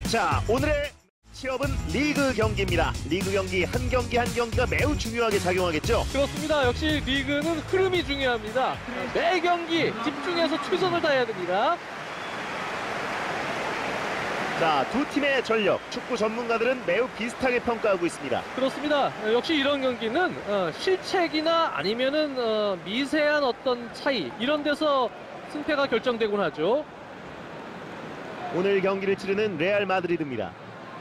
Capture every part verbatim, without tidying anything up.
자, 오늘의 시합은 리그 경기입니다. 리그 경기 한 경기 한 경기가 매우 중요하게 작용하겠죠. 그렇습니다. 역시 리그는 흐름이 중요합니다. 매 경기 집중해서 최선을 다해야 됩니다. 자, 두 팀의 전력, 축구 전문가들은 매우 비슷하게 평가하고 있습니다. 그렇습니다. 역시 이런 경기는 어, 실책이나 아니면은 어, 미세한 어떤 차이 이런 데서 승패가 결정되곤 하죠. 오늘 경기를 치르는 레알 마드리드입니다.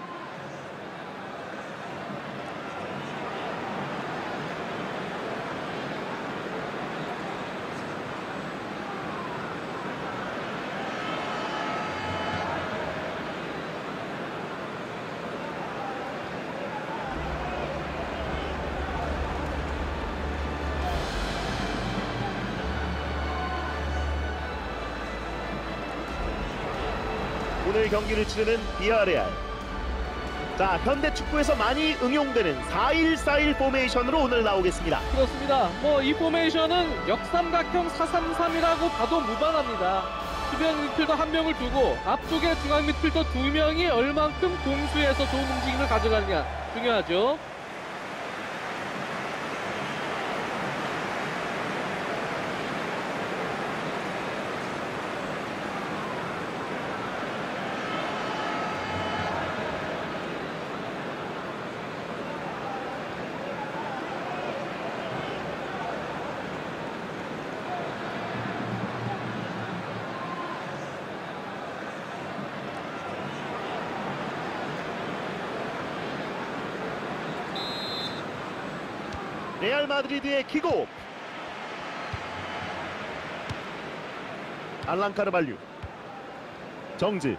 오늘 경기를 치르는 비아레알. 자, 현대 축구에서 많이 응용되는 사 일 사 일 포메이션으로 오늘 나오겠습니다. 그렇습니다. 뭐 이 포메이션은 역삼각형 사 삼 삼이라고 봐도 무방합니다. 수비형 미드필더 한 명을 두고 앞쪽에 중앙 미드필더 두 명이 얼만큼 공수해서 좋은 움직임을 가져가느냐 중요하죠. 레알 마드리드의 킥오프. 알란 카르발류. 정지.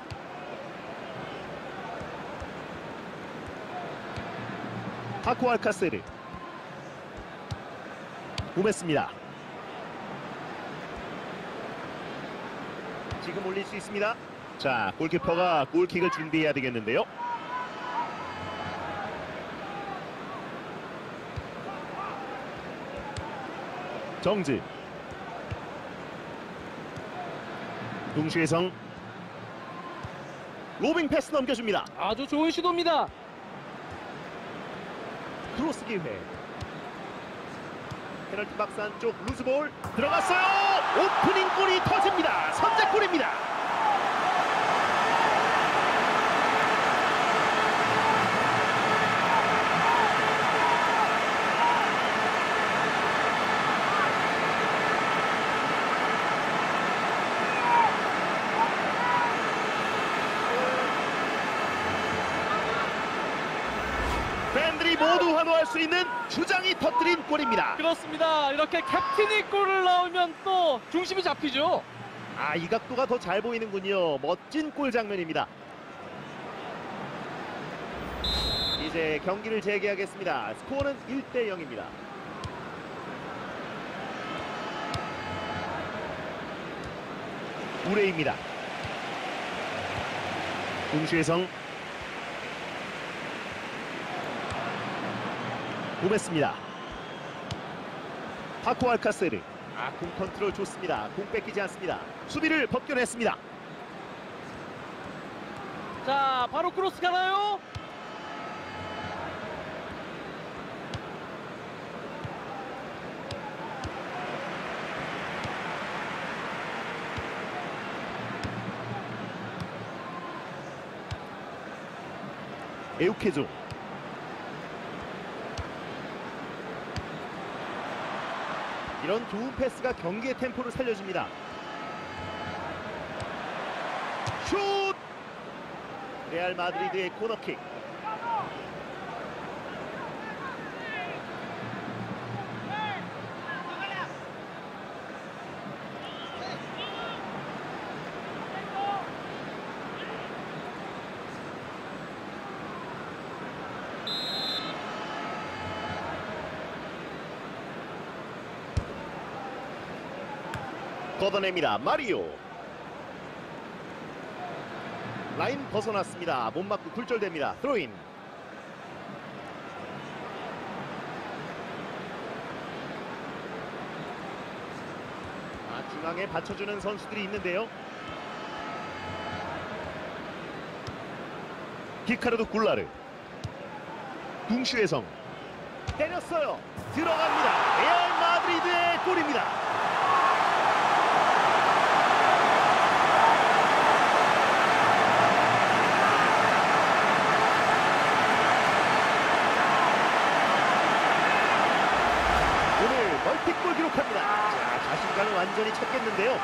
파코 알카세르. 구메스입니다. 지금 올릴 수 있습니다. 자, 골키퍼가 골킥을 준비해야 되겠는데요. 정지. 동시혜성. 로빙 패스 넘겨줍니다. 아주 좋은 시도입니다. 크로스 기회. 페널티 박스 안쪽 루즈볼 들어갔어요. 오프닝 골이 터집니다. 선제골입니다. 팬들이 모두 환호할 수 있는 주장이 터뜨린 골입니다. 그렇습니다. 이렇게 캡틴이 골을 넣으면 또 중심이 잡히죠. 아, 이 각도가 더 잘 보이는군요. 멋진 골 장면입니다. 이제 경기를 재개하겠습니다. 스코어는 일 대 영입니다. 우레입니다. 동시혜성. 고메스입니다. 파코 알카세르. 아, 공 컨트롤 좋습니다. 공 뺏기지 않습니다. 수비를 벗겨냈습니다. 자, 바로 크로스 가나요? 에우케조. 이런 좋은 패스가 경기의 템포를 살려줍니다. 슛! 레알 마드리드의 코너킥. 걷어냅니다. 마리오. 라인 벗어났습니다. 못 맞고 굴절됩니다. 드로인. 아, 중앙에 받쳐주는 선수들이 있는데요. 히카르도 굴라르. 둥슈의 성 때렸어요. 들어갑니다. 레알 마드리드의 골입니다. 오늘 멀티골 기록합니다. 자, 자신감을 완전히 찾겠는데요.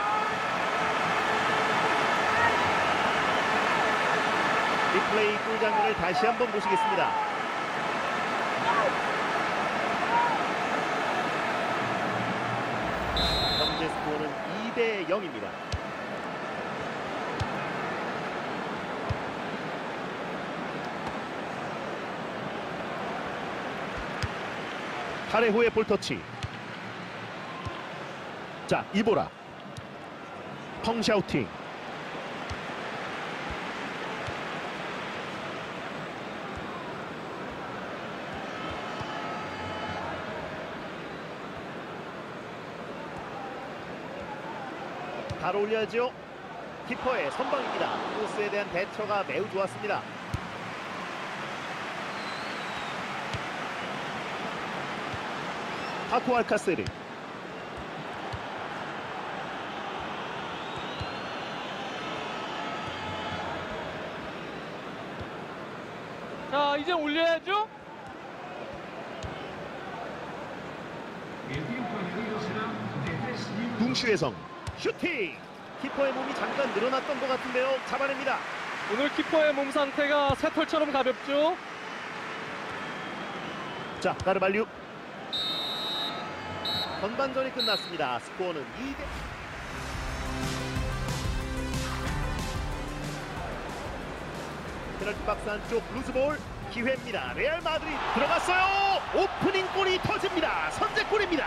리플레이 골 장면을 다시 한번 보시겠습니다. 현재 스코어는 이 대 영입니다. 파레호의 볼터치. 자, 이보라. 펑샤우팅. 바로 올려야죠. 키퍼의 선방입니다. 크로스에 대한 대처가 매우 좋았습니다. 파코 알카세르. 자, 이제 올려야죠. 둥슈의 성 슈팅. 키퍼의 몸이 잠깐 늘어났던 것 같은데요. 잡아냅니다. 오늘 키퍼의 몸 상태가 새털처럼 가볍죠. 자, 까르발류. 전반전이 끝났습니다. 스코어는 이 대 페널티 박스 안쪽 루즈볼. 기회입니다. 레알 마드리드 들어갔어요. 오프닝 골이 터집니다. 선제골입니다.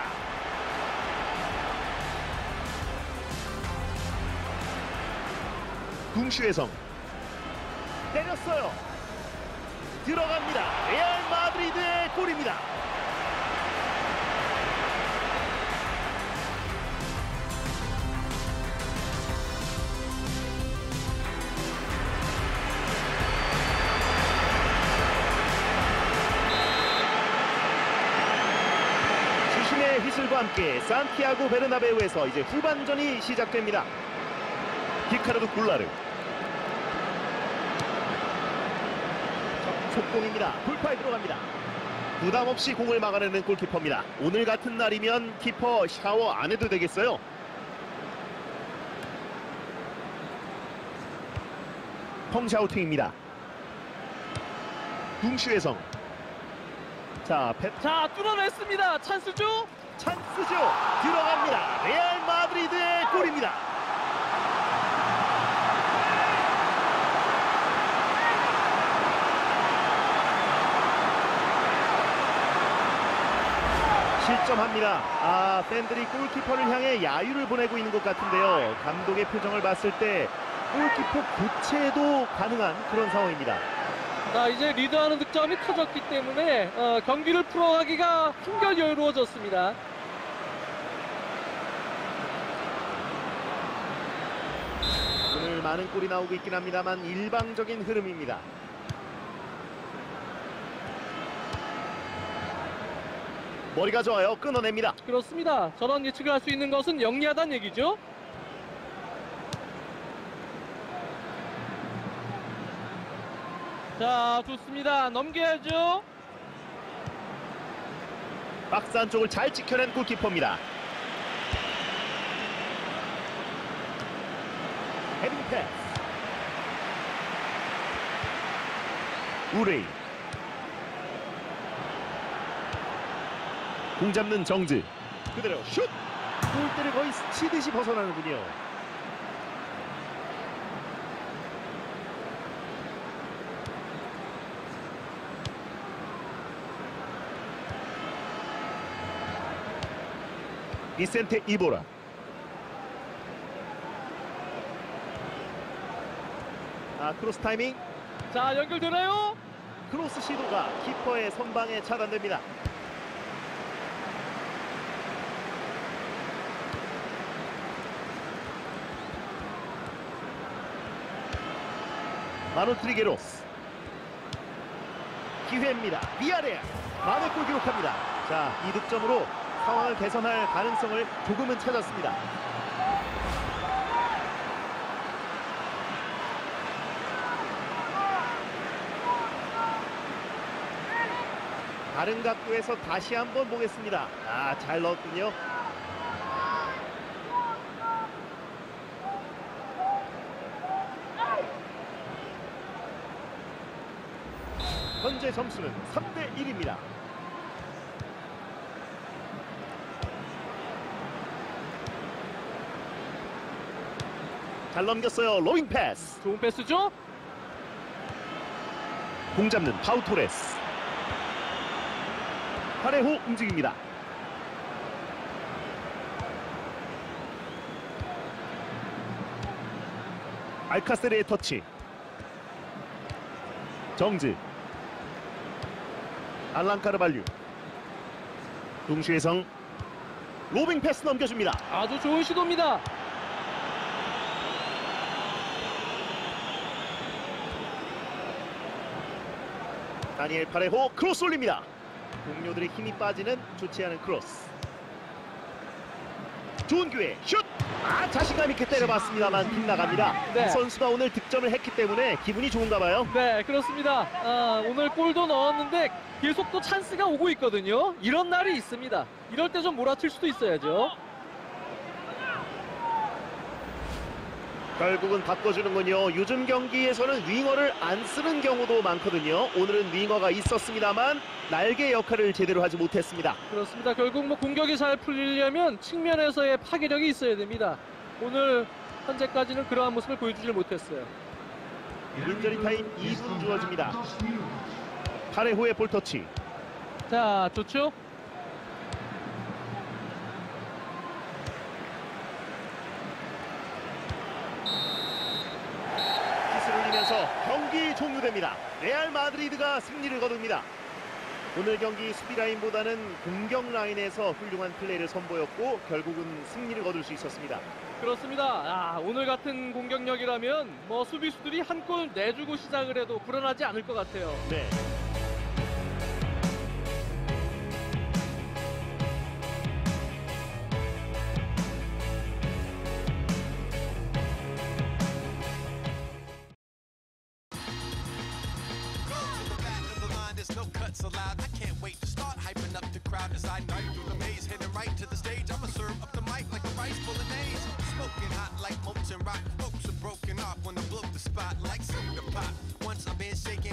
둥슈의 성 때렸어요. 들어갑니다. 레알 마드리드의 골입니다. 주심의 휘슬과 함께 산티아고 베르나베우에서 이제 후반전이 시작됩니다. 히카르도 굴라르. 속공입니다. 돌파에 들어갑니다. 부담 없이 공을 막아내는 골키퍼입니다. 오늘 같은 날이면 키퍼 샤워 안 해도 되겠어요. 펑샤우팅입니다. 둥슈의 성. 자, 페... 자, 뚫어냈습니다. 찬스죠? 찬스죠. 들어갑니다. 레알 마드리드의 골입니다. 실점합니다. 아, 팬들이 골키퍼를 향해 야유를 보내고 있는 것 같은데요. 감독의 표정을 봤을 때 골키퍼 교체도 가능한 그런 상황입니다. 자, 이제 리드하는 득점이 터졌기 때문에 어, 경기를 풀어가기가 한결 여유로워졌습니다. 오늘 많은 골이 나오고 있긴 합니다만 일방적인 흐름입니다. 머리가 좋아요. 끊어냅니다. 그렇습니다. 저런 예측을 할 수 있는 것은 영리하다는 얘기죠. 자, 좋습니다. 넘겨야죠. 박스 안쪽을 잘 지켜낸 골키퍼입니다. 헤딩 패스. 우레이. 공 잡는 정즈. 그대로 슛! 골대를 거의 스치듯이 벗어나는군요. 비센테 이보라. 아, 크로스 타이밍. 자, 연결되나요? 크로스 시도가 키퍼의 선방에 차단됩니다. 마노 트리게로스. 기회입니다. 위아래 만회 골 기록합니다. 자, 이 득점으로 상황을 개선할 가능성을 조금은 찾았습니다. 다른 각도에서 다시 한번 보겠습니다. 아, 잘 넣었군요. 현재 점수는 삼 대 일입니다. 잘 넘겼어요. 로잉 패스. 좋은 패스죠? 공 잡는 파우 토레스. 파레호 움직입니다. 알카세르의 터치. 정즈. 알란 카르발류. 동슈혜성. 로빙 패스 넘겨줍니다. 아주 좋은 시도입니다. 다니엘 파레호 크로스 올립니다. 동료들의 힘이 빠지는 좋지 않은 크로스. 좋은 기회 슛! 아, 자신감 있게 때려봤습니다만 빗나갑니다. 네. 이 선수가 오늘 득점을 했기 때문에 기분이 좋은가 봐요. 네, 그렇습니다. 아, 오늘 골도 넣었는데 계속 또 찬스가 오고 있거든요. 이런 날이 있습니다. 이럴 때 좀 몰아칠 수도 있어야죠. 결국은 바꿔주는군요. 요즘 경기에서는 윙어를 안 쓰는 경우도 많거든요. 오늘은 윙어가 있었습니다만 날개 역할을 제대로 하지 못했습니다. 그렇습니다. 결국 뭐 공격이 잘 풀리려면 측면에서의 파괴력이 있어야 됩니다. 오늘 현재까지는 그러한 모습을 보여주질 못했어요. 인저리 타임 이 분 주어집니다. 파레호의 볼터치. 자, 좋죠? 킥을 올리면서 경기 종료됩니다. 레알 마드리드가 승리를 거둡니다. 오늘 경기 수비 라인보다는 공격 라인에서 훌륭한 플레이를 선보였고 결국은 승리를 거둘 수 있었습니다. 그렇습니다. 아, 오늘 같은 공격력이라면 뭐 수비수들이 한 골 내주고 시작을 해도 불안하지 않을 것 같아요. 네. There's no cuts allowed. I can't wait to start hyping up the crowd as I knife through the maze, heading right to the stage. I'ma serve up the mic like a rice bolognese, smoking hot like molten rock. Folks are broken off when I blow the spot like soda pop. Once I've been shaking.